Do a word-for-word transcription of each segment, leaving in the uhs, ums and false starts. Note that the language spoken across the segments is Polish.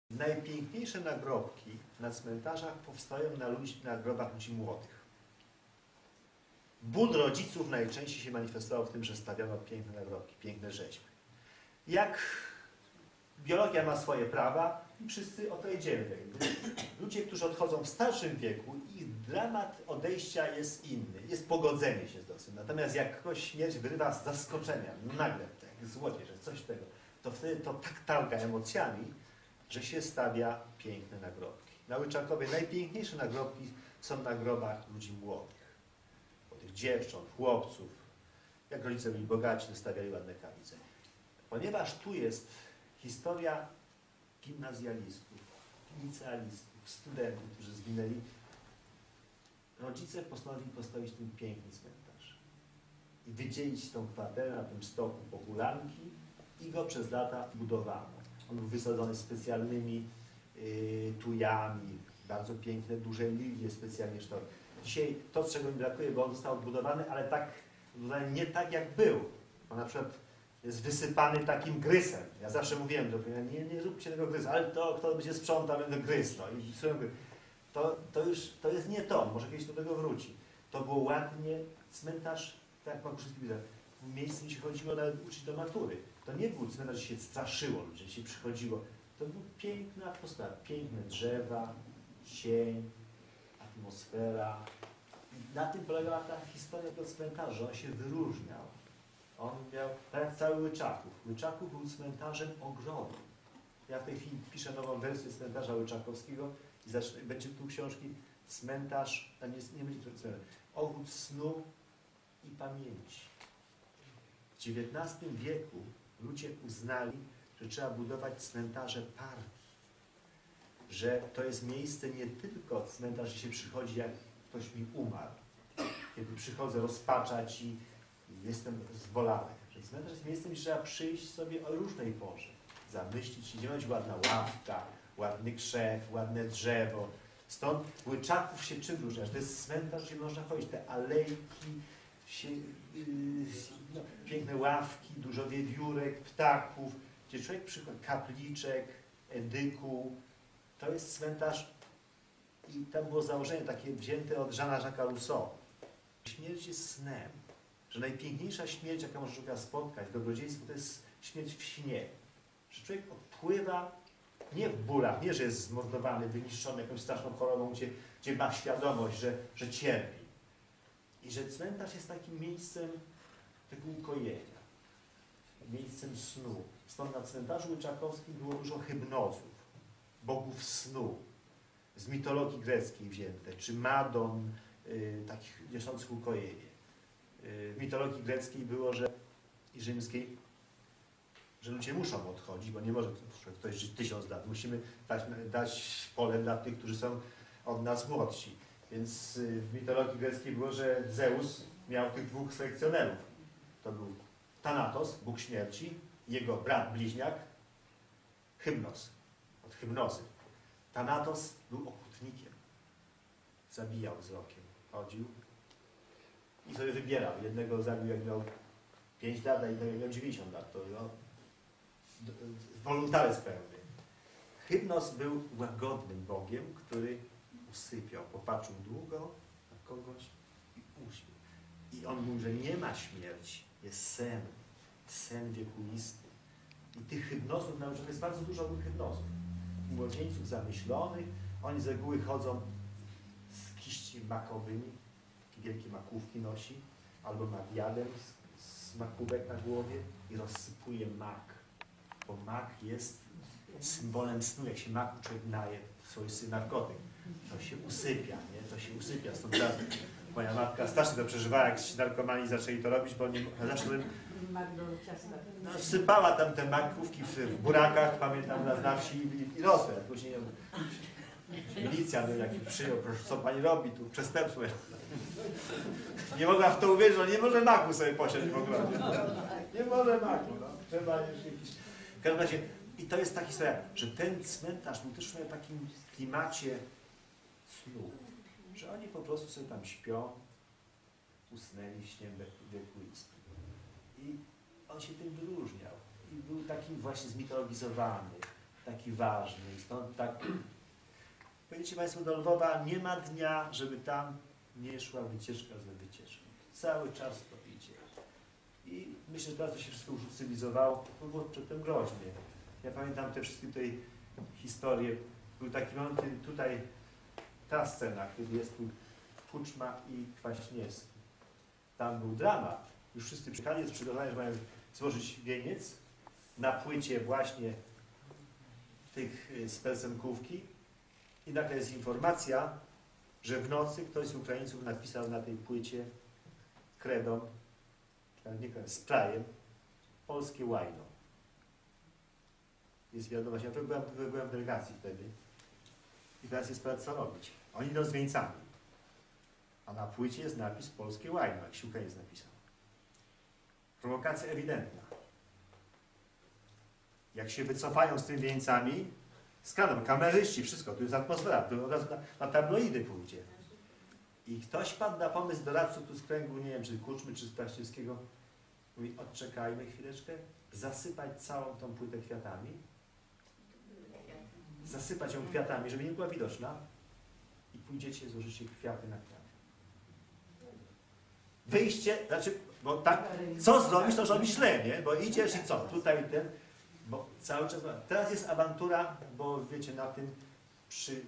Najpiękniejsze nagrobki na cmentarzach powstają na, ludzi, na grobach ludzi młodych. Ból rodziców najczęściej się manifestował w tym, że stawiano piękne nagrobki, piękne rzeźby. Jak biologia ma swoje prawa i wszyscy o to idziemy. Ludzie, którzy odchodzą w starszym wieku, ich dramat odejścia jest inny, jest pogodzenie się z losem. Natomiast jak kogoś śmierć wyrywa z zaskoczenia, nagle, tak złodziej, że coś tego, to wtedy to tak targa emocjami, że się stawia piękne nagrobki. Na Łyczakowie najpiękniejsze nagrobki są na grobach ludzi młodych. Młodych dziewcząt, chłopców. Jak rodzice byli bogaci, to stawiali ładne kaplice. Ponieważ tu jest historia gimnazjalistów, licealistów, studentów, którzy zginęli, rodzice postanowili postawić ten piękny cmentarz. I wydzielić tą kwaterę na tym stoku Popularki i go przez lata budowano. On był wysadzony specjalnymi y, tujami, bardzo piękne, duże lilie specjalnie sztor. Dzisiaj to, czego mi brakuje, bo on został odbudowany, ale tak, nie tak jak był. On na przykład jest wysypany takim grysem. Ja zawsze mówiłem, że nie, nie róbcie tego gryzu, ale to, kto będzie sprzątał, będę gryz. No. I to, to już to jest nie to, może kiedyś do tego wróci. To było ładnie, cmentarz, tak jak pan Krzysztof powiedział, w miejscu, gdzie się chodziło nawet uczyć do matury. To nie był cmentarz, gdzie się straszyło ludzi, gdzie się przychodziło. To była piękna atmosfera, piękne drzewa, cień, atmosfera. I na tym polegała ta historia tego cmentarza, on się wyróżniał. On miał, tak jak cały Łyczaków. Łyczaków był cmentarzem ogrodu. Ja w tej chwili piszę nową wersję cmentarza łyczakowskiego i zacznę, będzie tu książki cmentarz, a nie, nie będzie to cmentarz, ogród snu i pamięci. W dziewiętnastym wieku ludzie uznali, że trzeba budować cmentarze parki. Że to jest miejsce nie tylko cmentarz, gdzie się przychodzi, jak ktoś mi umarł. Kiedy przychodzę rozpaczać i jestem zwolany. Że cmentarz jest miejscem, gdzie trzeba przyjść sobie o różnej porze. Zamyślić się, gdzie ma być ładna ławka, ładny krzew, ładne drzewo. Stąd Łyczaków się czym różni? To jest cmentarz, gdzie można chodzić. Te alejki, się, yy, no, piękne ławki, dużo wiewiórek, ptaków, gdzie człowiek przychodzi, kapliczek, edyku. To jest cmentarz i tam było założenie takie wzięte od Jeana Jacques'a Rousseau. Śmierć jest snem. Że najpiękniejsza śmierć, jaka może człowieka spotkać w dobrodziejstwie, to jest śmierć w śnie. Że człowiek odpływa nie w bólach, nie, że jest zmordowany, wyniszczony jakąś straszną chorobą, gdzie, gdzie ma świadomość, że, że cierpi. I że cmentarz jest takim miejscem tego ukojenia, miejscem snu. Stąd na cmentarzu łyczakowskim było dużo hybnozów, bogów snu, z mitologii greckiej wzięte, czy Madon, y, takich niosących ukojenie. Y, w mitologii greckiej było, że i rzymskiej, że ludzie muszą odchodzić, bo nie może ktoś żyć tysiąc lat. Musimy dać, dać pole dla tych, którzy są od nas młodsi. Więc w mitologii greckiej było, że Zeus miał tych dwóch selekcjonerów. To był Thanatos, bóg śmierci, jego brat bliźniak, Hymnos, od hymnozy. Thanatos był okrutnikiem. Zabijał wzrokiem. Chodził i sobie wybierał. Jednego zabił, jak miał pięć lat, a innego jak miał dziewięćdziesiąt lat. To no, wolontaryzm pełny. Hymnos był łagodnym bogiem, który usypiał, popatrzył długo na kogoś i uśpił. I on mówi, że nie ma śmierci, jest sen, sen wiekuisty. I tych hypnozów nauczonych jest bardzo dużo hypnozów. Młodzieńców zamyślonych, oni z reguły chodzą z kiści makowymi, wielkie makówki nosi, albo ma diadem z, z makówek na głowie i rozsypuje mak, bo mak jest symbolem snu. Jak się maku człowiek naje, swoisty narkotyk, to się usypia, nie? To się usypia. Stąd teraz moja matka strasznie to przeżywała, jak ci narkomani zaczęli to robić, bo nie, zawsze no, sypała tam te makówki w, w burakach, pamiętam na, na wsi i, i rosły. Później milicja, no, jaki przyjął, proszę, co pani robi, tu przestępstwo. Nie mogła w to uwierzyć, że nie może maku sobie posiąść w ogóle. Nie może maku, no. Trzeba już jakiś... W każdym razie, i to jest ta historia, że ten cmentarz był też w takim klimacie snu, że oni po prostu sobie tam śpią, usnęli śniem wiekuistym. I on się tym wyróżniał. I był takim właśnie zmitologizowany. taki ważny. I stąd tak, powiedzcie Państwo, do Lwowa nie ma dnia, żeby tam nie szła wycieczka za wycieczką. Cały czas to idzie. I myślę, że teraz to się wszystko już ucywilizowało, to było przedtem groźnie. Ja pamiętam te wszystkie tutaj historie. Był taki moment, kiedy tutaj ta scena, kiedy jest tu Kuczma i Kwaśniewski. Tam był dramat. Już wszyscy przyjechali, jest przygotowanie, że mają złożyć wieniec na płycie właśnie tych z pelsenkówki. I nagle jest informacja, że w nocy ktoś z Ukraińców napisał na tej płycie kredą, nie kredą, sprayem, polskie łajno. Jest wiadomość, ja byłem, byłem w delegacji wtedy i teraz jest sprawa, co robić. Oni idą z wieńcami, a na płycie jest napis polskie łajno, jak się Ukraińc napisał. Prowokacja ewidentna. Jak się wycofają z tymi wieńcami, skandal, kamerzyści, wszystko, tu jest atmosfera, tu od razu na, na tabloidy pójdzie. I ktoś padł na pomysł doradców tu z kręgu, nie wiem, czy Kuczmy, czy z Kwaśniewskiego, mówi, odczekajmy chwileczkę, zasypać całą tą płytę kwiatami, zasypać ją kwiatami, żeby nie była widoczna i pójdziecie, złożycie kwiaty na kwiaty. Wyjście, znaczy, bo tak, co zrobisz, to zrobisz źle, nie? Bo idziesz i co? Tutaj ten, bo cały czas, teraz jest awantura, bo wiecie, na tym przy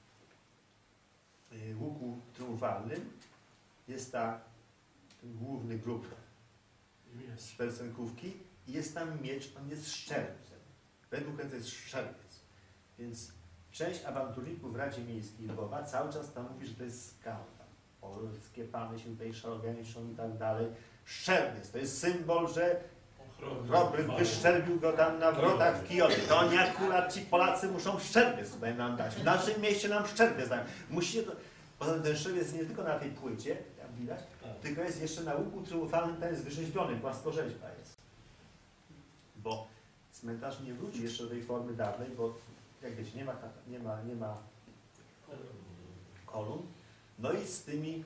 łuku triumfalnym jest ta, ten główny grób z pelsenkówki i jest tam miecz, on jest szczerbcem. Według mnie to jest szczerbiec. Więc część awanturników w Radzie Miejskiej Lwowa cały czas tam mówi, że to jest skandal. Polskie pany się tutaj szarganiszą i tak dalej. Szczerbiec, to jest symbol, że Robert wyszczerbił go tam na wrotach w Kijowie. To oni akurat ci Polacy muszą szczerbiec tutaj nam dać. W naszym mieście nam szczerbiec dają. Musicie to... Poza ten szczerbiec jest nie tylko na tej płycie, jak widać, tak, tylko jest jeszcze na łuku triumfalnym, ten jest wyrzeźbiony, płaskorzeźba jest. Bo cmentarz nie wróci jeszcze do tej formy dawnej, bo jak wiecie, nie ma, nie ma, nie ma kolumn. No i z tymi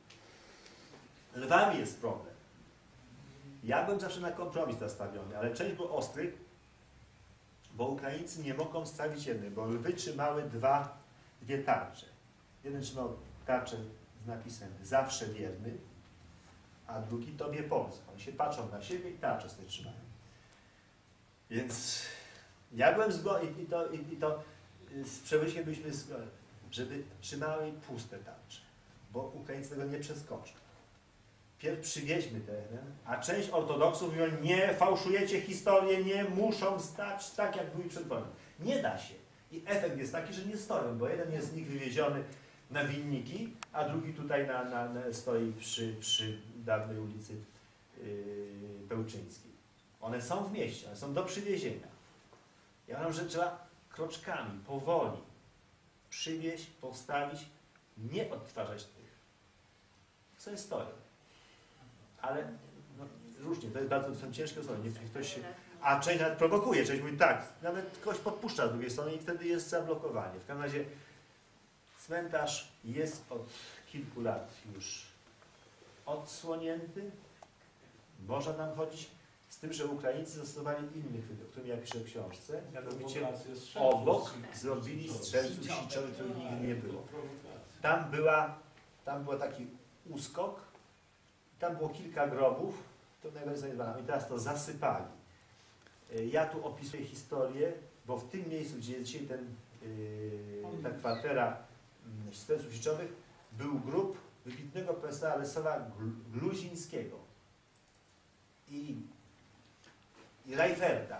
lwami jest problem. Ja bym zawsze na kompromis nastawiony, ale część był ostry, bo Ukraińcy nie mogą stawić jednej, bo lwy trzymały dwa, dwie tarcze. Jeden trzymał tarczę z napisem zawsze wierny, a drugi Tobie Polska. Oni się patrzą na siebie i tarczę sobie trzymają. Więc ja byłem zgodny i to, i, i to z Przemysłem byliśmy zgodni, żeby trzymały puste tarcze, bo Ukraińcy tego nie przeskoczą. Pierw przywieźmy teren, a część ortodoksów mówią, nie fałszujecie historię, nie muszą stać tak, jak byli przed wojną. Nie da się. I efekt jest taki, że nie stoją, bo jeden jest z nich wywieziony na Winniki, a drugi tutaj na, na, na stoi przy, przy dawnej ulicy yy, Bełczyńskiej. One są w mieście, one są do przywiezienia. Ja uważam, że trzeba kroczkami, powoli przywieźć, postawić, nie odtwarzać tych. Co stoją. Ale no, różnie, to jest bardzo są ciężkie osoby. Nie, ktoś się, a część nawet prowokuje, część mówi tak, nawet ktoś podpuszcza z drugiej strony i wtedy jest zablokowanie. W każdym razie cmentarz jest od kilku lat już odsłonięty, można tam chodzić, z tym, że Ukraińcy zastosowali innych wydów, o którym ja piszę w książce, mianowicie obok zrobili strzelców siczowych, których nigdy nie było. Tam była, tam był taki uskok, tam było kilka grobów, to najbardziej zaniedbane. I teraz to zasypali. Ja tu opisuję historię, bo w tym miejscu, gdzie jest dzisiaj ten, yy, ta kwatera strzelców siczowych, był grób wybitnego profesora Lesowa Gluzińskiego i, i Reiferta.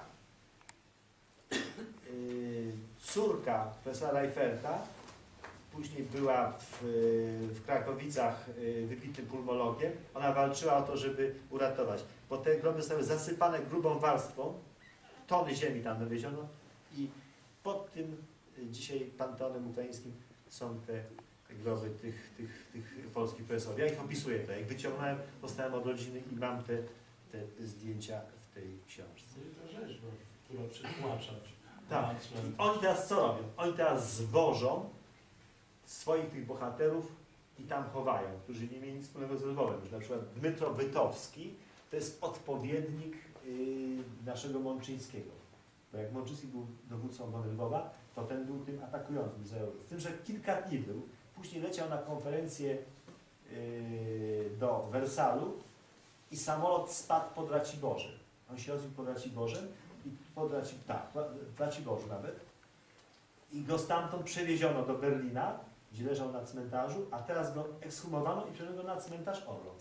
Yy, córka profesora Reiferta później była w, w Krakowicach wybitnym pulmologiem. Ona walczyła o to, żeby uratować. Bo te groby zostały zasypane grubą warstwą. Tony ziemi tam dowieziono. I pod tym dzisiaj panteonem ukraińskim są te, te groby tych, tych, tych polskich profesorów. Ja ich opisuję tutaj. Jak wyciągnąłem, dostałem od rodziny i mam te, te, te zdjęcia w tej książce. No i ta rzeźba, która przytłacza. Tak. I oni teraz co robią? Oni teraz zwożą swoich tych bohaterów i tam chowają, którzy nie mieli nic wspólnego z Lwowem. Na przykład Dmytro Wytowski to jest odpowiednik yy, naszego Mączyńskiego. Bo jak Mączyński był dowódcą obrony Lwowa, to ten był tym atakującym. Z tym, że kilka dni był. Później leciał na konferencję yy, do Wersalu i samolot spadł pod Raciborzem. On się rozbił pod Raciborzem i pod Raci, tak, w Raciborzu nawet. I go stamtąd przewieziono do Berlina, gdzie leżał na cmentarzu, a teraz go ekshumowano i przewieziono na cmentarz Orląt.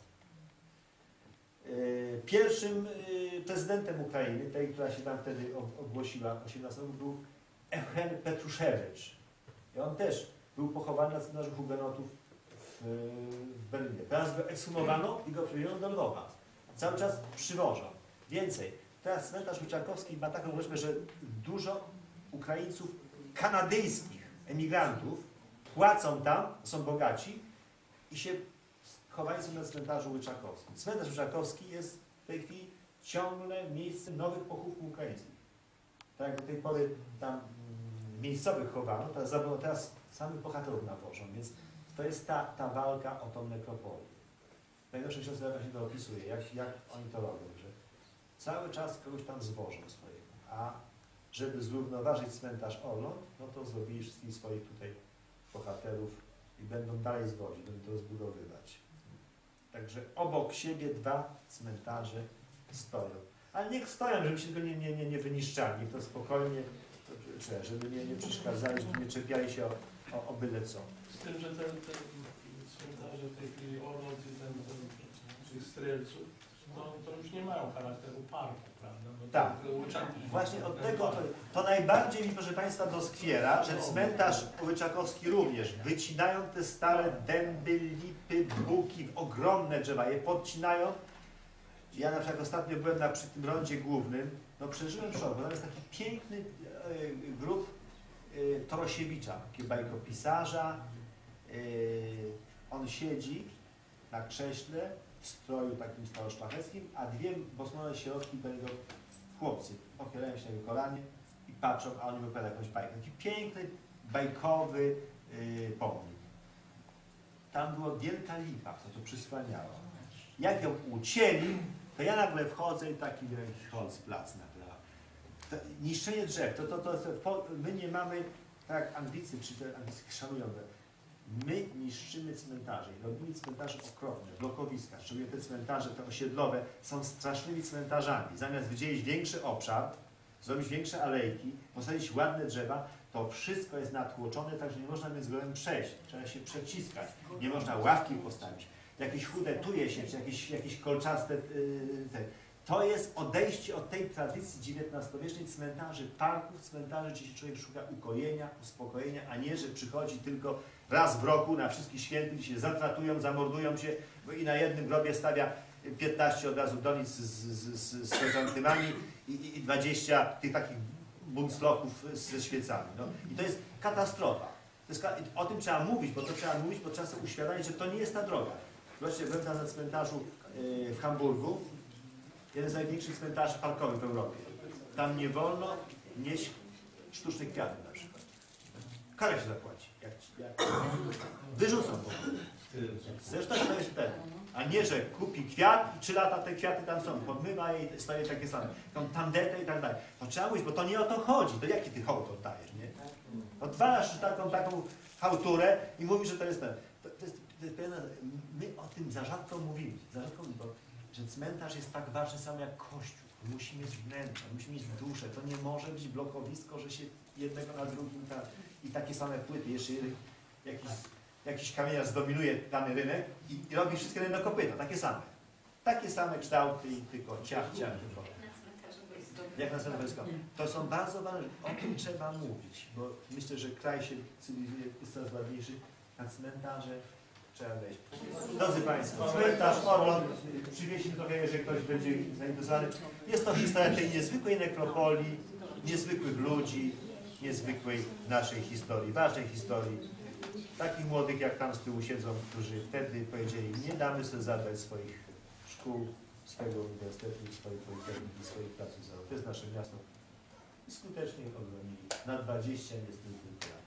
Yy, Pierwszym yy, prezydentem Ukrainy, tej, która się tam wtedy ogłosiła, osiemnastego, był Eugen Petruszewicz. I on też był pochowany na cmentarzu hugenotów w, w Berlinie. Teraz go ekshumowano i go przewieziono do Lwowa. Cały czas przywożą. Więcej. Teraz cmentarz Łyczakowski ma taką rzecz, że dużo Ukraińców kanadyjskich emigrantów płacą tam, są bogaci i się chowani są na cmentarzu Łyczakowskim. Cmentarz Łyczakowski jest w tej chwili ciągle miejscem nowych pochówków ukraińskich. Tak jak do tej pory tam mm, miejscowych chowano, teraz, teraz samych bohaterów nawożą, więc to jest ta, ta walka o tą nekropolię. Najnowsza książka właśnie to opisuje, jak, jak oni to robią, że cały czas kogoś tam zwożą swojego, a żeby zrównoważyć cmentarz Orląt, no to zrobili wszystkich swoich tutaj bohaterów i będą dalej zwozić, będą to zbudowywać. Także obok siebie dwa cmentarze stoją. Ale niech stoją, żeby się tego nie, nie, nie, nie wyniszczali, to spokojnie, to, żeby nie, nie przeszkadzali, żeby nie czepiali się o, o, o byle co. Z tym, że te, te cmentarze w tej chwili Orląt i ten, ten, tych strzelców, to, to już nie mają charakteru parku, prawda? Bo Tak. Łyczaki, Właśnie od tego to, to najbardziej mi, proszę Państwa, doskwiera, że cmentarz Łyczakowski również wycinają te stare dęby, lipy, buki, ogromne drzewa, je podcinają. Ja na przykład ostatnio byłem na, przy tym rondzie głównym, no przeżyłem szok, bo tam jest taki piękny e, grób e, Torosiewicza, takiego bajkopisarza. E, on siedzi na krześle, w stroju takim staroszlacheckim, a dwie bosmone środki do niego chłopcy pochylają się na jego kolanie i patrzą, a on im opowiada jakąś bajkę. Taki piękny, bajkowy yy, pomnik. Tam była wielka lipa, co to przysłaniało. Jak ją ucięli, to ja nagle wchodzę i taki Holzplatz nagle. To niszczenie drzew, to, to, to, to, my nie mamy, tak jak Anglicy, czy te Anglicy szanują, my niszczymy cmentarze i robimy cmentarze okropne, blokowiska, szczególnie te cmentarze, te osiedlowe, są strasznymi cmentarzami. Zamiast wydzielić większy obszar, zrobić większe alejki, posadzić ładne drzewa, to wszystko jest natłoczone, tak że nie można między grobem przejść. Trzeba się przeciskać. Nie można ławki postawić. Jakieś chude tuje się, czy jakieś, jakieś kolczaste... Yy, te. To jest odejście od tej tradycji dziewiętnastowiecznej cmentarzy, parków, cmentarzy, gdzie się człowiek szuka ukojenia, uspokojenia, a nie, że przychodzi tylko raz w roku na wszystkich świętych, gdzie się zatratują, zamordują się bo i na jednym grobie stawia piętnaście od razu donic z, z, z, z chryzantymami i, i dwadzieścia tych takich bunclochów ze świecami. No. I to jest katastrofa. To jest, o tym trzeba mówić, bo to trzeba mówić, bo trzeba sobie uświadomić, że to nie jest ta droga. Zobaczcie, byłem tam na cmentarzu yy, w Hamburgu, jeden z największych cmentarzy parkowych w Europie. Tam nie wolno nieść sztucznych kwiatów na przykład. Karę się zapłaci. Jak, jak wyrzucą po prostu. Zresztą to jest ten. A nie, że kupi kwiat i trzy lata te kwiaty tam są. Podmywa i staje takie same. Tą tandetę i tak dalej. To trzeba mówić, bo to nie o to chodzi. To jaki ty hołd oddajesz, nie? Odwalasz taką, taką hałturę i mówisz, że to jest ten. To, to jest, to jest pewne, my o tym za rzadko mówimy. Za rzadko mówimy, bo że cmentarz jest tak ważny sam jak kościół. Musi mieć wnętrze, musi mieć duszę. To nie może być blokowisko, że się jednego na drugim ta, i takie same płyty. Jeszcze jakiś, jakiś kamieniarz zdominuje dany rynek i, i robi wszystkie na kopyta. Takie same. Takie same kształty i tylko ciach, ciach, tylko. Jak na cmentarzu wojskowym. To są bardzo ważne, o tym trzeba mówić, bo myślę, że kraj się cywilizuje, jest coraz ładniejszy, na cmentarze trzeba wejść. Drodzy Państwo, cmentarz Orląt, przywieźli trochę, jeżeli ktoś będzie zainteresowany. Jest to historia tej niezwykłej nekropolii, niezwykłych ludzi, niezwykłej naszej historii, ważnej historii. Takich młodych jak tam z tyłu siedzą, którzy wtedy powiedzieli, nie damy sobie zabrać swoich szkół, swojego uniwersytetu, swojej politechniki, swoich prac zawodowych. To jest nasze miasto. I skutecznie obronili. Na dwadzieścia niestety tylko.